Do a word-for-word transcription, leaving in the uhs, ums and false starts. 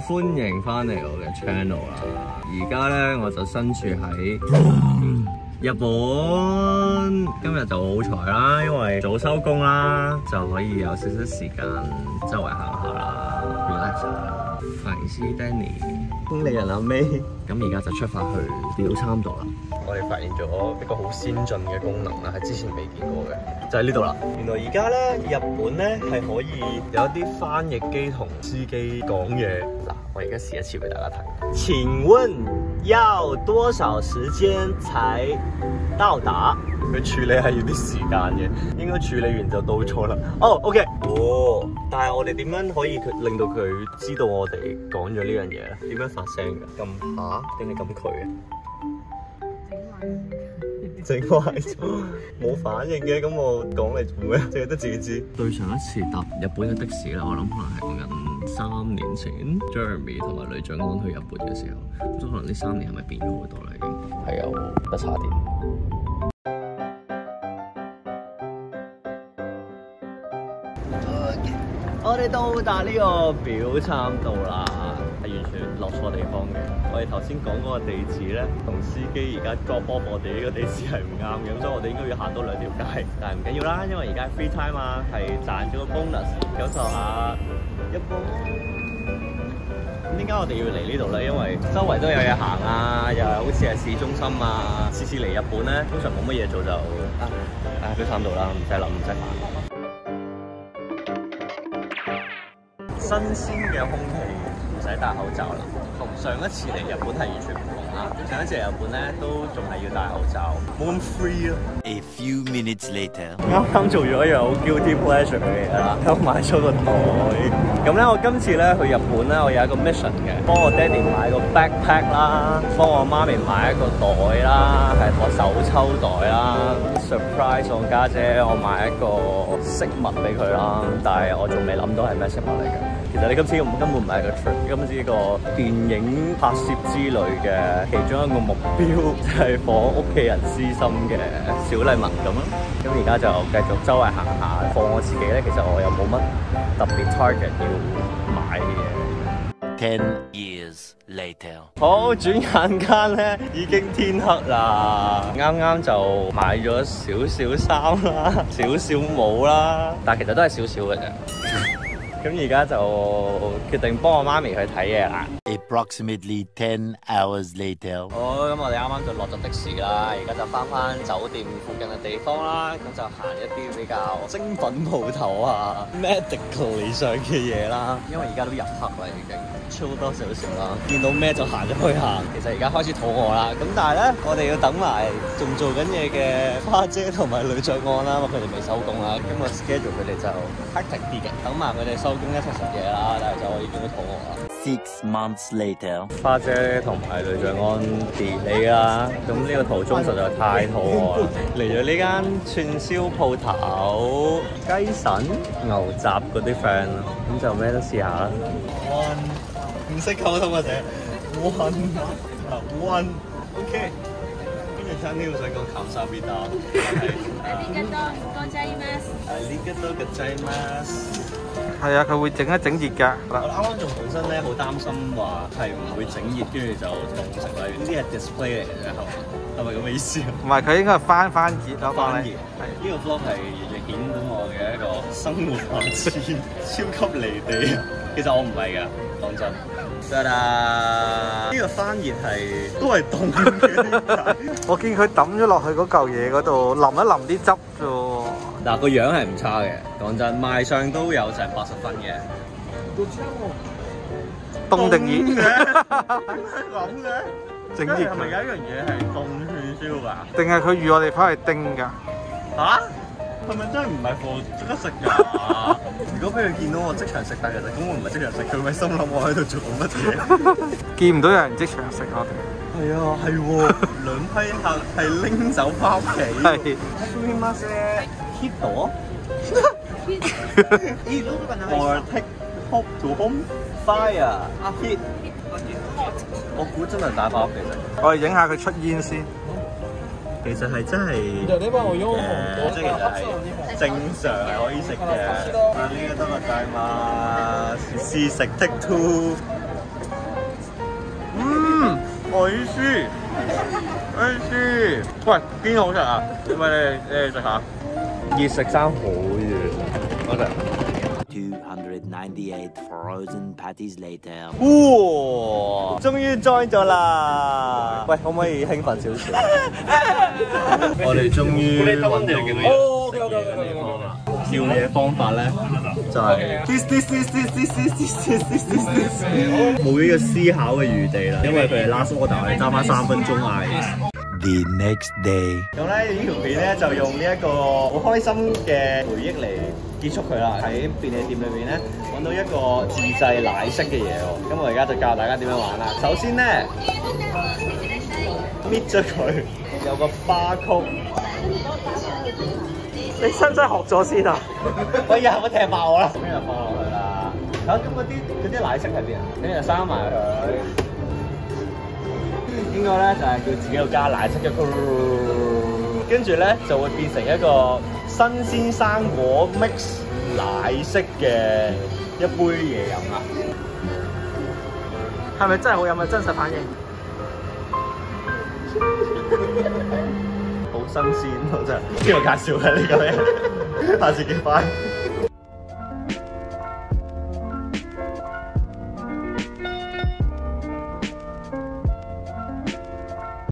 歡迎翻嚟我嘅 channel 啦！而家咧我就身處喺日本，今日就好彩啦，因為早收工啦，就可以有少少時間周圍行下啦 ，relax 下。髮型師 Danny， 經理人阿 May， 咁而家就出發去表參道啦。我哋發現咗一個好先進嘅功能啦，係之前未見過嘅，就喺呢度啦。原來而家咧日本咧係可以有一啲翻譯機同司機講嘢。嗱，我而家試一次俾大家睇。請問要多少時間才到達？佢處理係要啲時間嘅，應該處理完就到咗啦。哦、oh, ，OK。哦，但係我哋點樣可以令到佢知道我哋講咗呢樣嘢咧？點樣發聲㗎？撳下定係撳佢啊？整壞咗，冇反應嘅，咁我講嚟做咩？淨係得自己知。對上一次搭日本嘅的，的士咧，我諗可能係講緊三年前 ，Jeremy 同埋女長安去日本嘅時候，咁可能呢三年係咪變咗好多啦？已經係有得叉電。我哋到達呢個表參道啦，係完全落錯地方嘅。我哋頭先講嗰個地址咧，同司機而家 drop off我哋呢個地址係唔啱嘅，咁所以我哋應該要行多兩條街。但係唔緊要啦，因為而家係 free time 啊，係賺咗個 bonus， 感受下日本。咁點解我哋要嚟呢度咧？因為周圍都有嘢行啊，又係好似係市中心啊。次次嚟日本咧，通常冇乜嘢做就啊啊表參道啦，唔使諗唔使煩。新鮮嘅空氣，唔使戴口罩啦。同上一次嚟日本係完全唔同啦。上一次嚟日本咧都仲係要戴口罩，冇咁 free 咯。A few minutes later， 啱啱做咗一樣好 guilty pleasure 嘅嘢啦，我買咗個袋。咁咧，我今次咧去日本咧，我有一個 mission 嘅，幫我爹哋買個 backpack 啦，幫我媽咪買一個袋啦，係個手抽袋啦。surprise 我家姐，我買一個飾物俾佢啦，但係我仲未諗到係咩飾物嚟嘅。其實你今次根本唔係個 trip， 今次呢個電影拍攝之類嘅其中一個目標就係放屋企人私心嘅小禮物咁咯。咁而家就繼續周圍行下，放我自己咧，其實我又冇乜特別 target 要買嘅嘢。Ten years later， 好，轉眼間咧已經天黑啦，啱啱就買咗少少衫啦，少少帽啦，但係其實都係少少嘅啫。咁而家就決定幫我媽咪去睇嘢啦。Approximately ten hours later。好，咁我哋啱啱就落咗的士啦，而家就翻翻酒店附近嘅地方啦，咁就行一啲比較精品鋪頭啊 ，medical 上嘅嘢啦。因為而家都入黑啦，已經超多少少啦，見到咩就行咗去行。其實而家開始肚餓啦，咁但係咧，我哋要等埋仲做緊嘢嘅花姐同埋女長安啦，因為佢哋未收工啦。今日 schedule 佢哋就 hectic 啲嘅，等埋佢哋收工一齊食嘢啦，但係就我已經好肚餓啦。Six months later， 花姐同埋女長安 delay 啦，咁呢個途中實在太肚餓啦。嚟咗呢間串燒鋪頭，雞腎、牛雜嗰啲 friend 啦，咁就咩都試下啦。One 唔識溝通啊，姐。One one，OK。邊隻餐廳好想講卡沙比達？係。ありがとうございます。ありがとうございます。 係啊，佢會整一整熱㗎。 我啱啱仲本身咧好擔心話係唔會整熱，跟住就凍食啦。呢啲係 display 嚟嘅，係咪咁嘅意思啊？ 唔係，佢應該係翻翻熱咯， 翻熱。係呢個 vlog 係顯到我嘅一個生活白痴，超級離地啊！其實我唔係㗎，講真。得啦，呢個翻熱係都係凍嘅。 我見佢抌咗落去嗰嚿嘢嗰度，淋一淋啲汁啫喎。 嗱，個樣係唔差嘅，講真，賣相都有成八十分嘅。 凍定熱嘅？ 咁嘅？ 整熱係咪有一樣嘢係凍串燒㗎？ 定係佢預我哋翻去叮㗎？ 嚇？係咪真係唔係貨即刻食㗎？如果俾佢見到我即場食，但其實根本唔係即場食，佢咪心諗我喺度做乜嘢？ 見唔到有人即場食我哋。 係啊，係喎，兩批客係拎走翻屋企。係。Hit 到？Or take home to home fire hit。我估真係帶翻屋企食。 我哋影下佢出煙先。 其實係真係嘅，即係其實係正常係可以食嘅。啊，呢個都係大嘛，試食 take two。 我意思，我意思。喂，堅好食啊！喂，你你哋食下。熱食爭好遠，我哋。 two hundred ninety-eight frozen patties later。 哇！終於 join 咗啦！喂，可唔可以興奮少少？我哋終於揾到食嘢嘅地方啦！叫嘢方法咧就係 this this this this this this this this this this 冇呢個思考嘅餘地啦，因為佢係 last order， 我哋爭翻三分鐘嗌。 The next day。 咁咧呢條片咧就用呢一個好開心嘅回憶嚟結束佢啦。喺便利店裏邊咧揾到一個自製奶昔嘅嘢喎，咁我而家就教大家點樣玩啦。首先咧搣咗佢，有個花曲。 你使唔使學咗先啊？ 我以後我踢爆我啦，咁就放落去啦。嚇，咁嗰啲嗰啲奶昔喺邊啊？咁就生埋佢。應該咧就係叫自己要加奶昔嘅，跟住咧就會變成一個新鮮生果 mix 奶昔嘅一杯嘢飲啦。 係咪真係好飲啊？真實反應。 好新鮮喎真係，邊個介紹嘅呢個嘢？下次見翻。